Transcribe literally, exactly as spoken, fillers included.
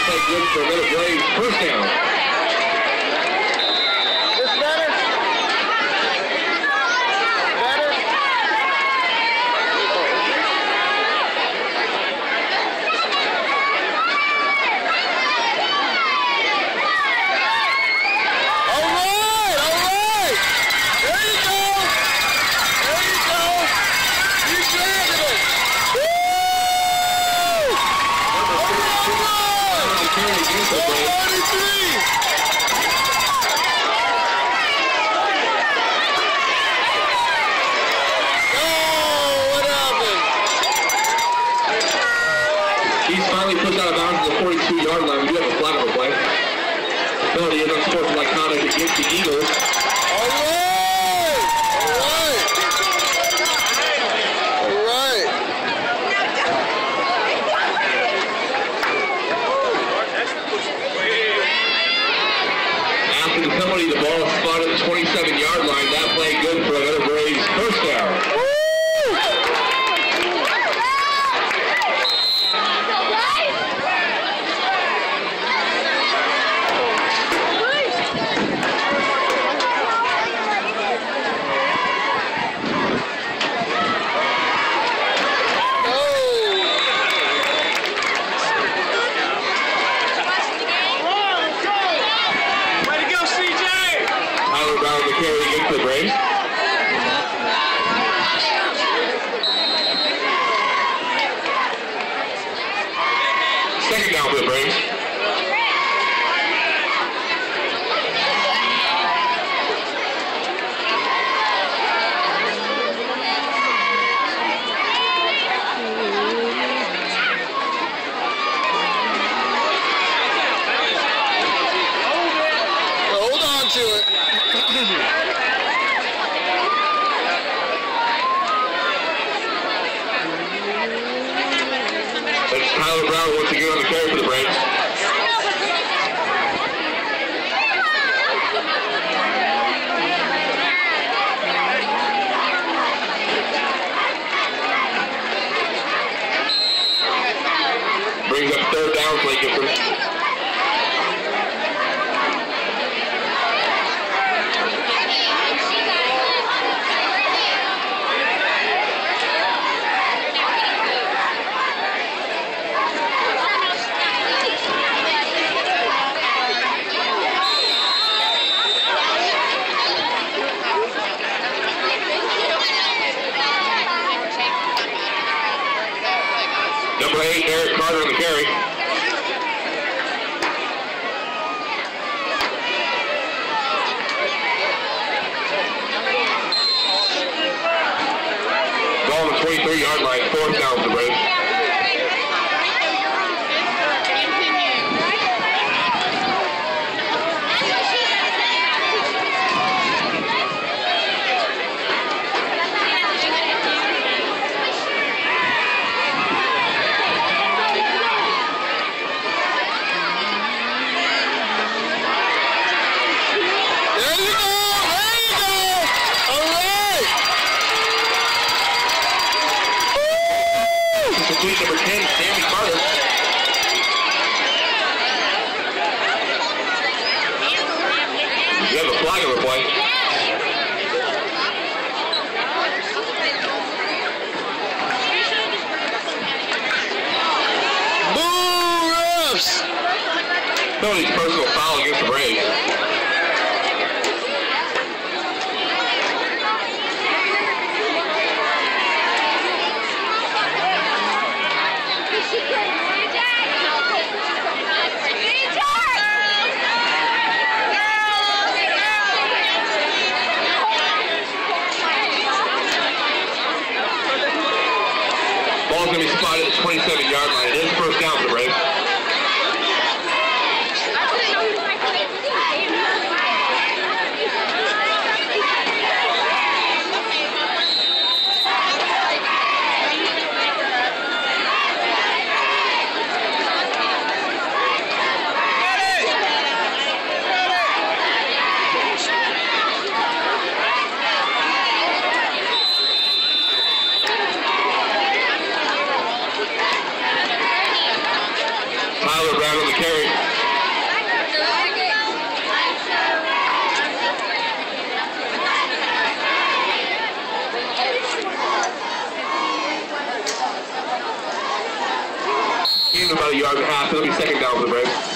play good for another Braves first down. This better? Better? All right, all right. There you go. There you go. You grabbed it. Woo! forty-three. He's finally pushed out of bounds at the forty-two yard line. We do have a flag on the play. Penalty is unsportsmanlike conduct against the Eagles. All right! All right! All right! After the penalty, the ball is spotted at the twenty-seven yard line. That play good for another Braves first down. Second down for the Braves. Hold on to it. That's Tyler Brown once again on the carry for the Braves. Brings up third down for Lake Gibson. Number eight, Eric Carter on the carry. Ball on the twenty-three yard line, fourth down for the Braves. Number ten, Sammy Carter. We have a flag on the play. Boo, refs! Penalty's personal foul against the Braves. Ball's going to be spotted at the twenty-seven yard line. It is first down for the Braves. Tyler Brown on the carry. Gain about a yard and a half. It'll be second down for the Braves.